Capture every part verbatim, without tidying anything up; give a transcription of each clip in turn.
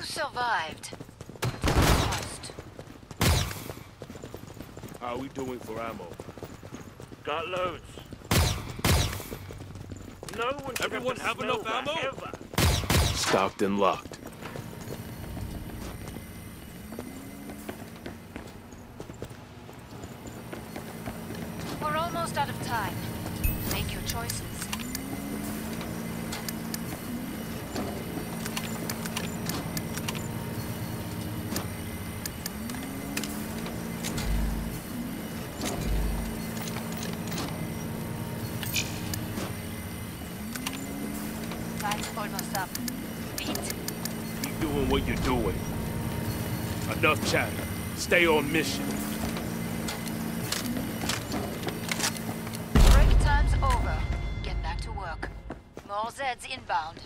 survived. Lost. How are we doing for ammo? Got loads. No one should Everyone have, have enough that ammo? Ever. Stocked and locked. We're almost out of time. Make your choices. Time's almost up. Beat? Keep doing what you're doing. Enough chatter. Stay on mission. Break time's over. Get back to work. More Zeds inbound.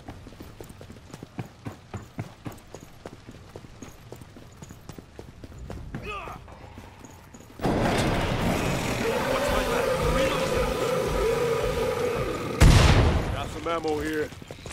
Got some ammo here.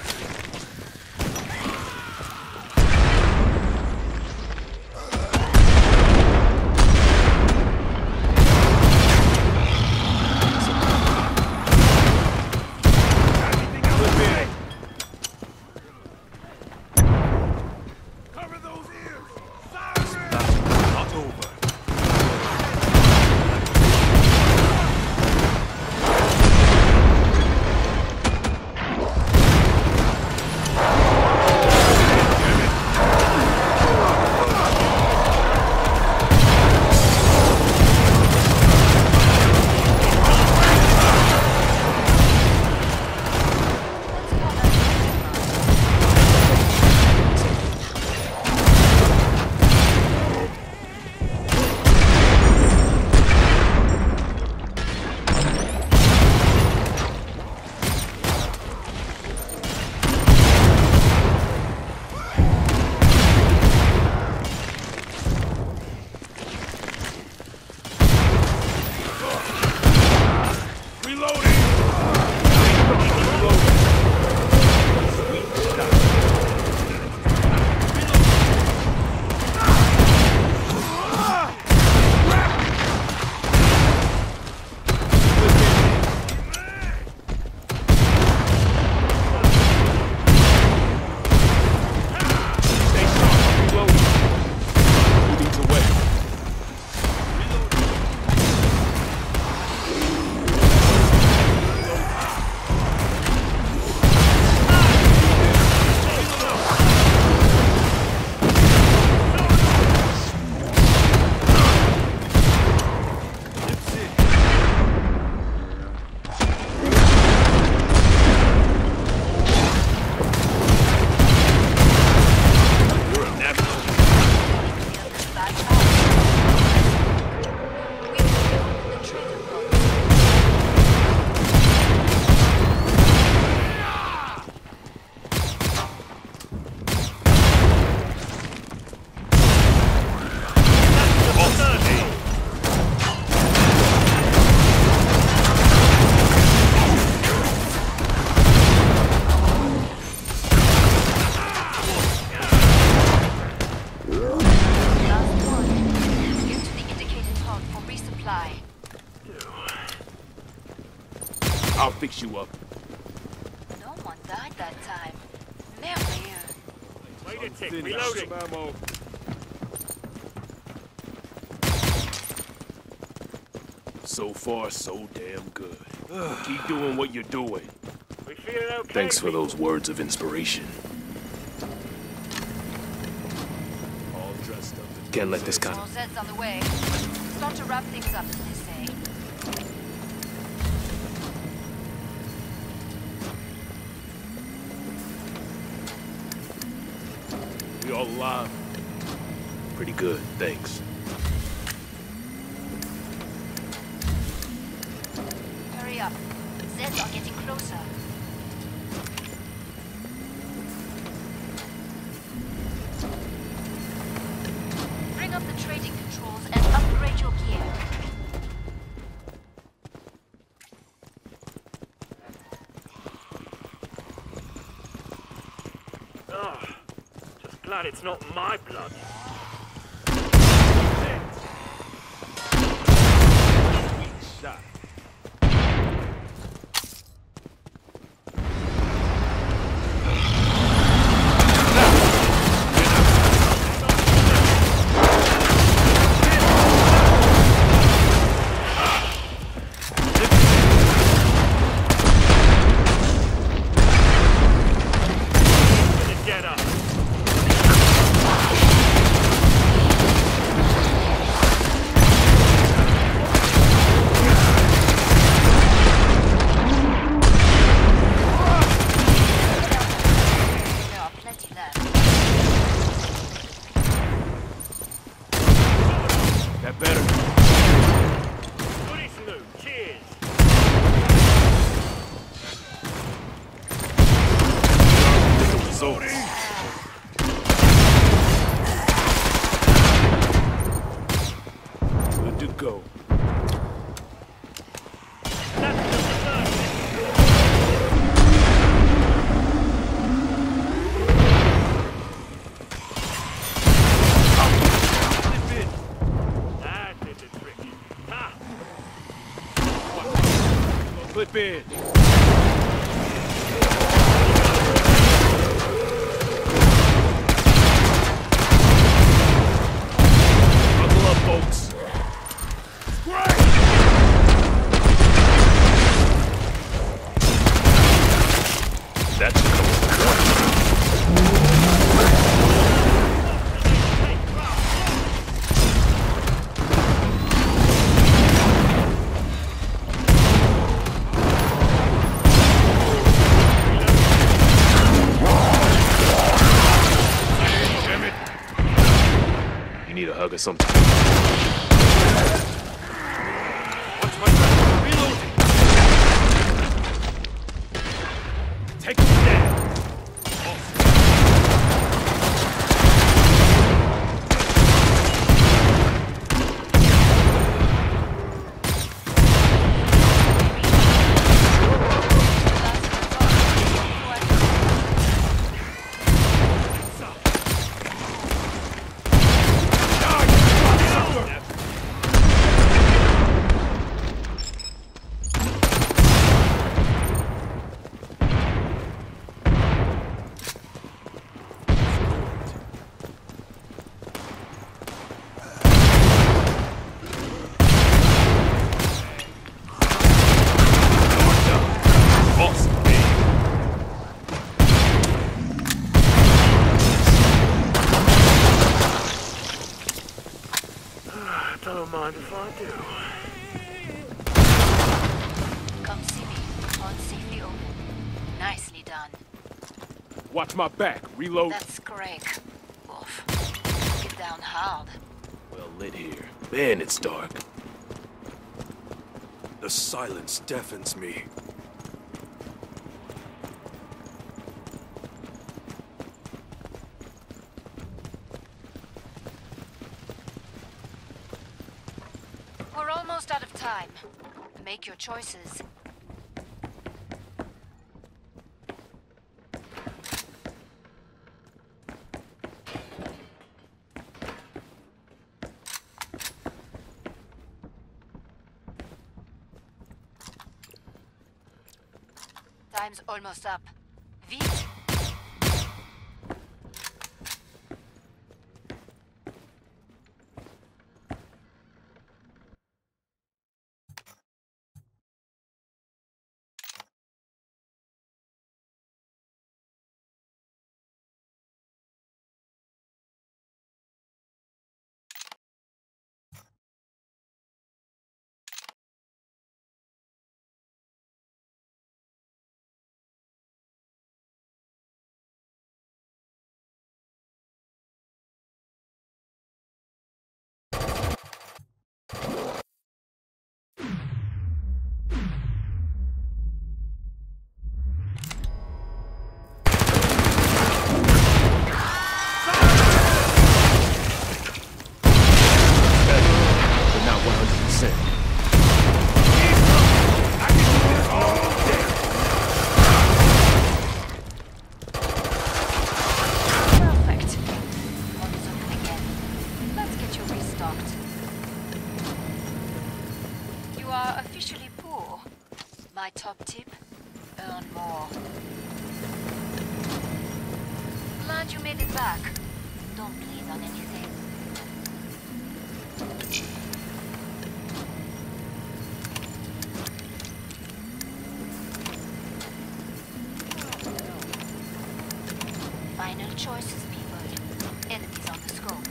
I'll fix you up. No one died that time. Never you. Wait a tick, Thin, reloading. some ammo. So far, so damn good. Keep doing what you're doing. We feeling okay? Thanks for those words of inspiration. All dressed up. in More Can't let this kind of... Zeds on the way. Start to wrap things up, as they say. We all alive? Pretty good, thanks. Hurry up. Zeds are getting closer. Bring up the trading controls and upgrade your gear. Oh, just Glad it's not my blood. Sweet shot. Gonna get up. There are plenty left. That better. Goody Snoop, cheers. The results. Good to go. That's just the first. That did the trick. Ha! Clip in. Buckle up, folks. That's cool. Damn it. You need a hug or something. Watch my back. Reloading. Take him down. Awesome. Don't mind if I do. Come see me. On safely open. Nicely done. Watch my back. Reload. That's Greg. Wolf. Get down hard. Well lit here. Man, it's dark. The silence deafens me. We're almost out of time. Make your choices. Time's almost up. Vite! Top tip, earn more. Glad you made it back. Don't bleed on anything. Final choices, people. Enemies on the scope.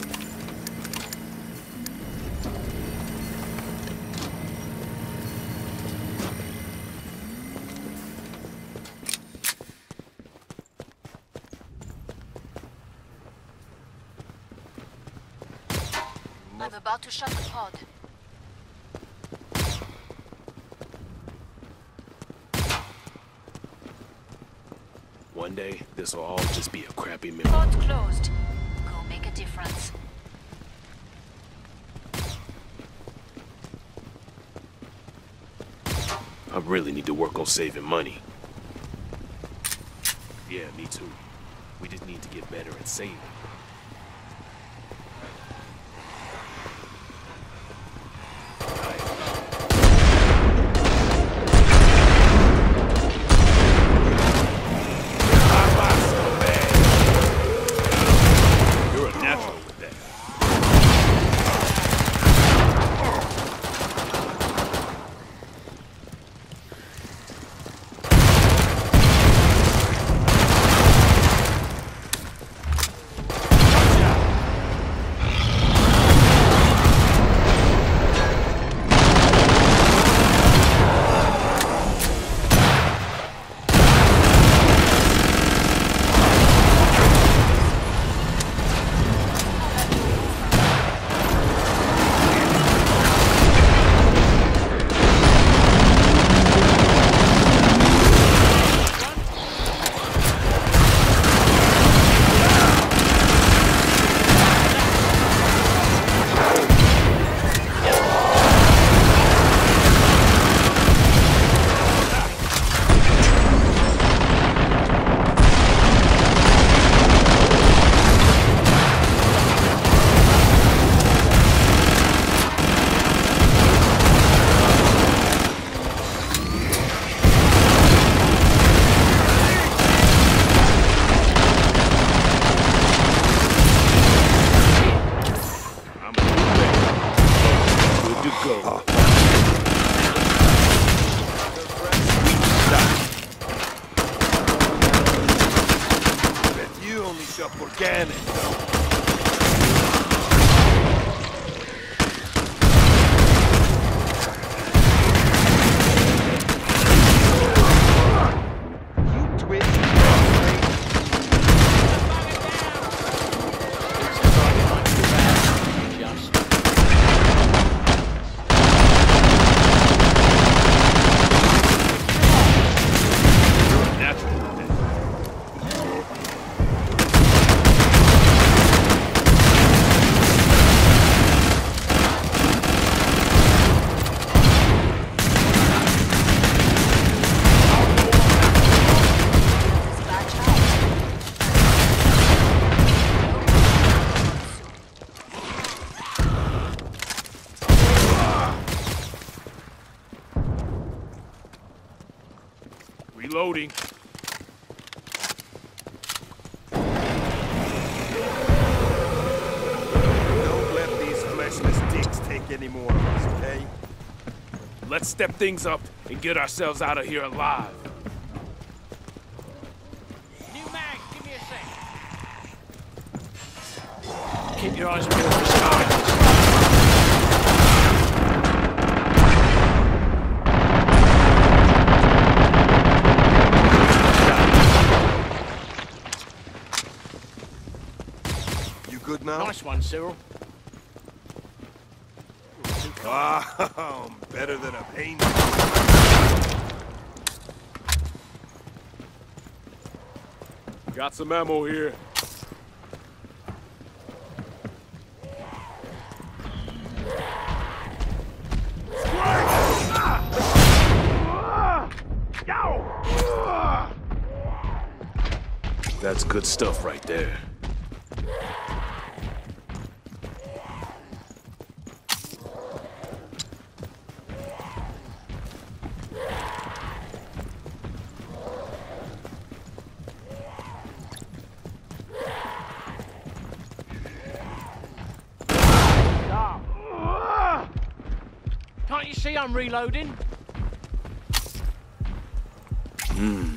I'm about to shut the pod. One day, this'll all just be a crappy memory. Pod's closed. Go make a difference. I really need to work on saving money. Yeah, me too. We just need to get better at saving. Organic. Reloading. Don't let these fleshless dicks take any more of us, okay? Let's step things up and get ourselves out of here alive. New mag, give me a sec. Keep your eyes peeled for signs. Good now? Nice one, Cyril. Wow, better than a pain. Got some ammo here. That's good stuff right there. see I'm reloading? Hmm.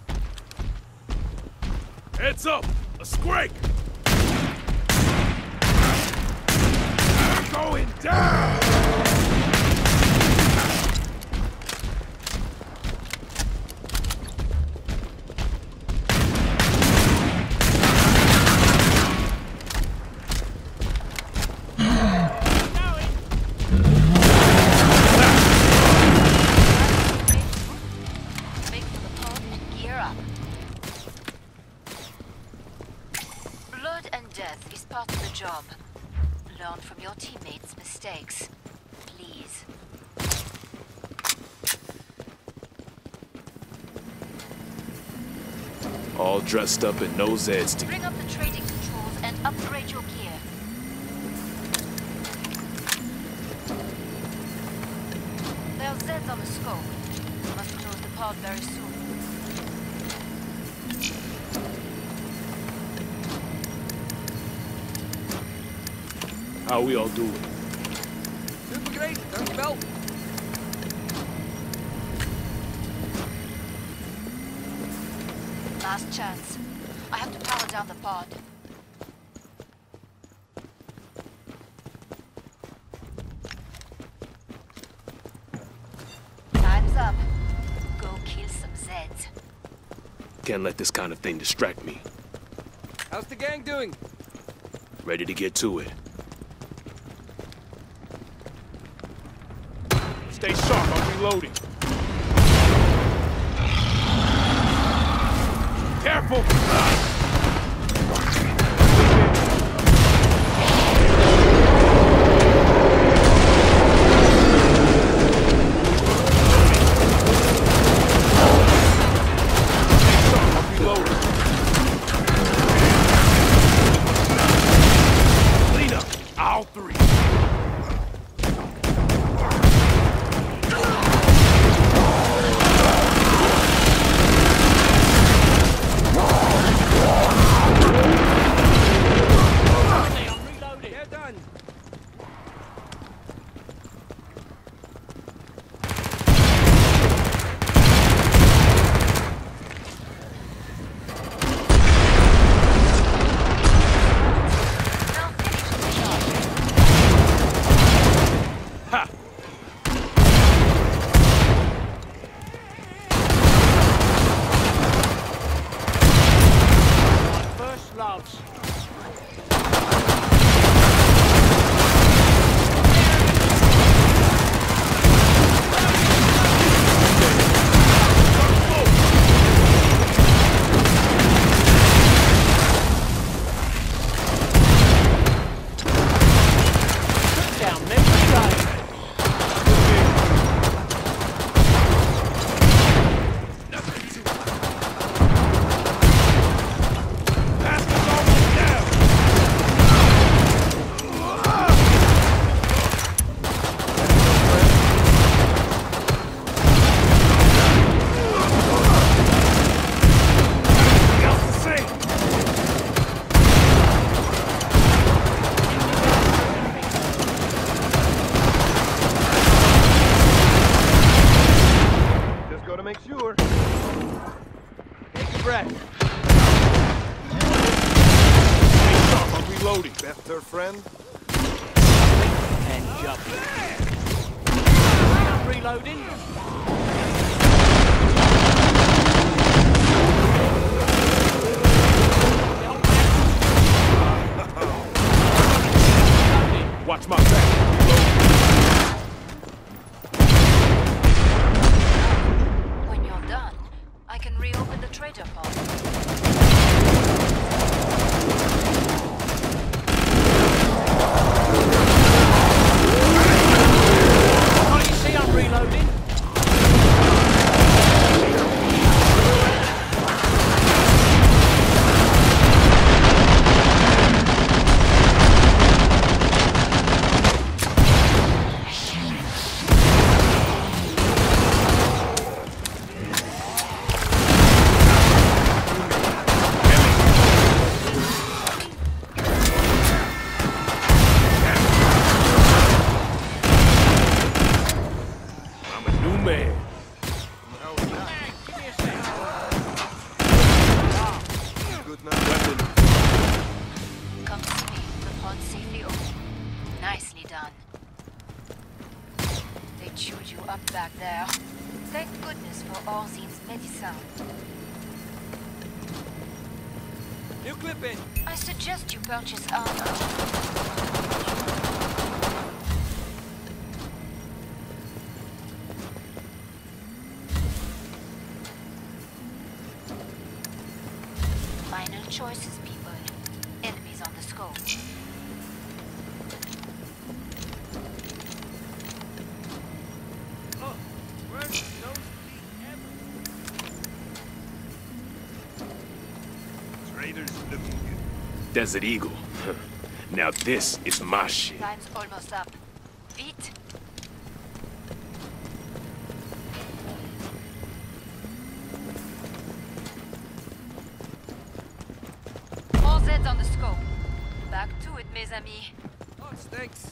Heads up! A scrake! They're going down! Make for the pod and gear up. Blood and death is part of the job. Learn from your teammates' mistakes. Please. All dressed up and no Zeds to... Bring up the trading controls and upgrade your gear. There are Zeds on the scope. Must close the pod very soon. How we all doing? Super great, dankjewel. Last chance. I have to power down the pod. Time's up. Go kill some Zeds. Can't let this kind of thing distract me. How's the gang doing? Ready to get to it. Stay sharp, I'm reloading. Careful! Clean up, all three. They're done. Now finish the job. Ha! First loves. Down, next side. Pass is almost down! Everything else the same. Just gotta make sure. Take a breath. Stay sharp, I'm reloading. Better friend. And jump. I'm reloading. Watch my back. Reloading. When you're done, I can reopen the trader pod. Can't you see I'm reloading? there. Thank goodness for Orzin's medicine. New clip in. I suggest you purchase armor. Final choices, people. Enemies on the scope. Oh, where's those ever? Trader's looking good. Desert Eagle. Now this is my shit. Time's almost up. Vite. All Zeds on the scope. Back to it, mes amis. Oh, thanks.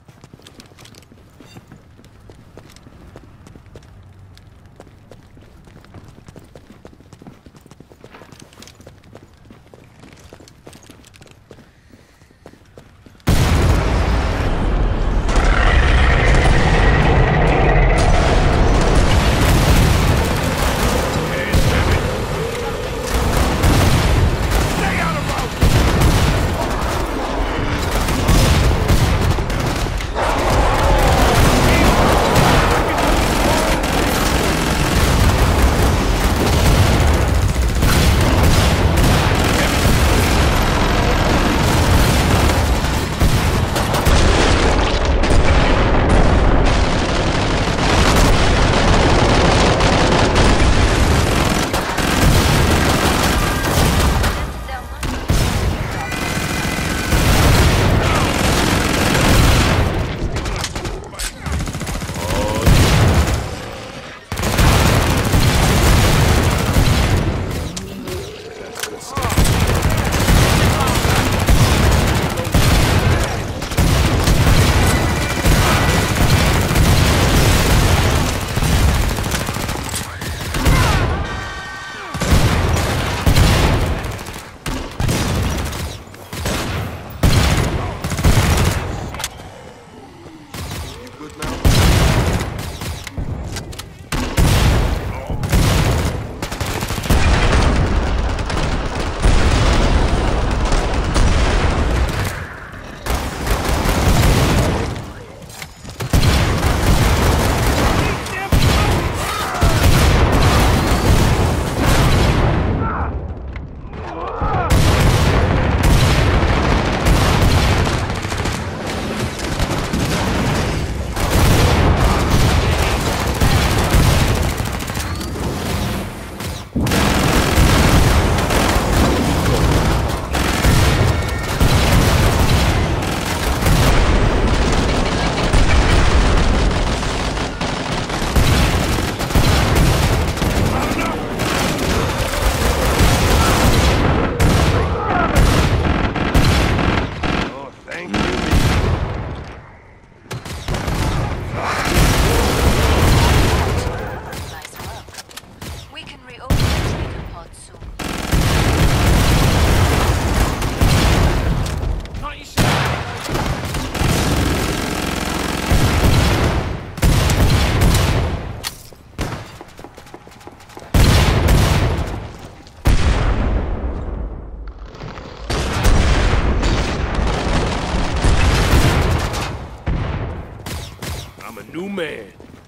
New man.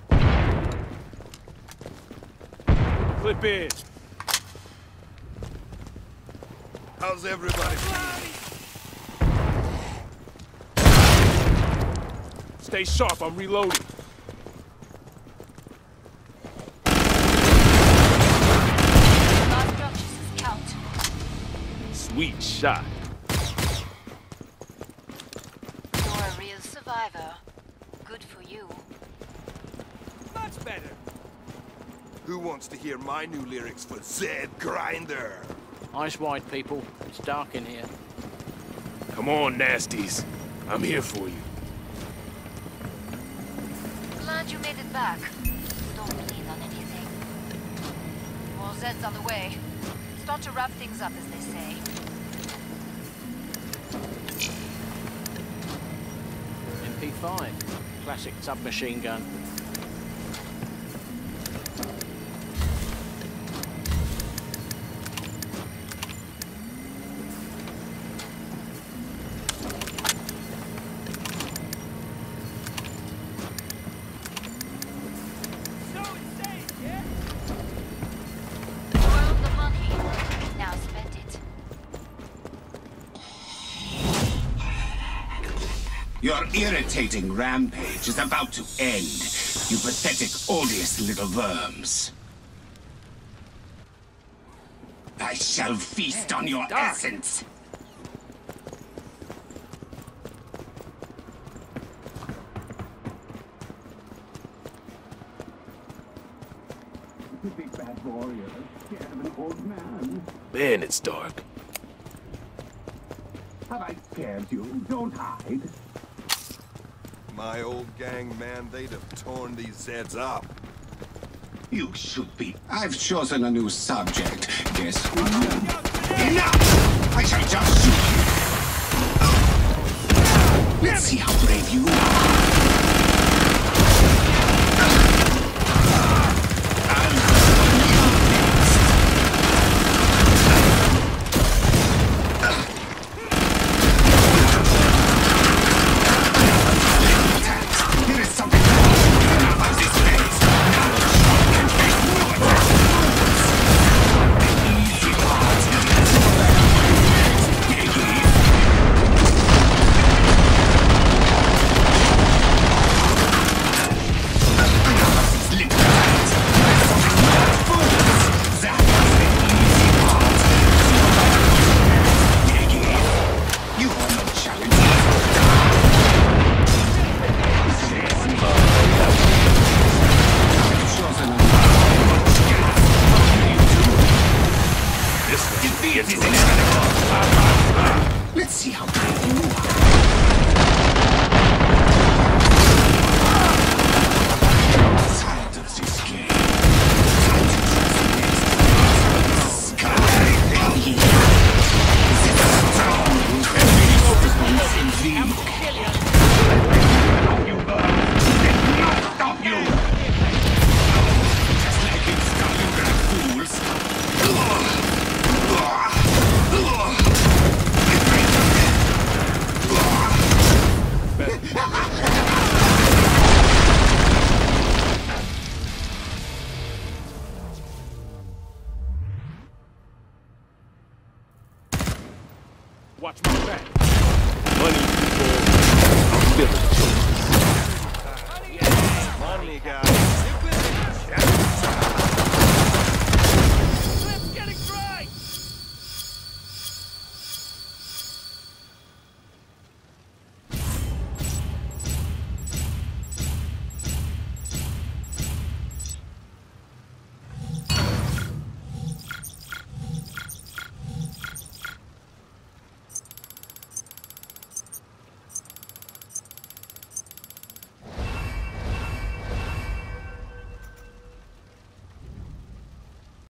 Clip in. How's everybody feeling? Stay sharp, I'm reloading. Last purchases count. Sweet shot. You're a real survivor. Good for you. Much better. Who wants to hear my new lyrics for Zed Grinder? Eyes wide, people. It's dark in here. Come on, nasties. I'm here for you. Glad you made it back. Don't bleed on anything. More Zeds on the way. Start to wrap things up, as they say. M P five. Classic submachine gun. Your irritating rampage is about to end, you pathetic, odious little worms. I shall feast on your essence. The big bad warrior, scared of an old man. Man, it's dark. Have I scared you? Don't hide. My old gang, man, they'd have torn these Zeds up. You should be. I've chosen a new subject. Guess who? Enough! I shall just shoot you. Let's see how brave you are. Let's see how brave you are. Tired of this game. Time to trust the next sky. This is a strong response in thee. You burn. Let me stop you. Just like it's done, you got fools. Watch my back. Money, people. I'm feeling it. Money, guys.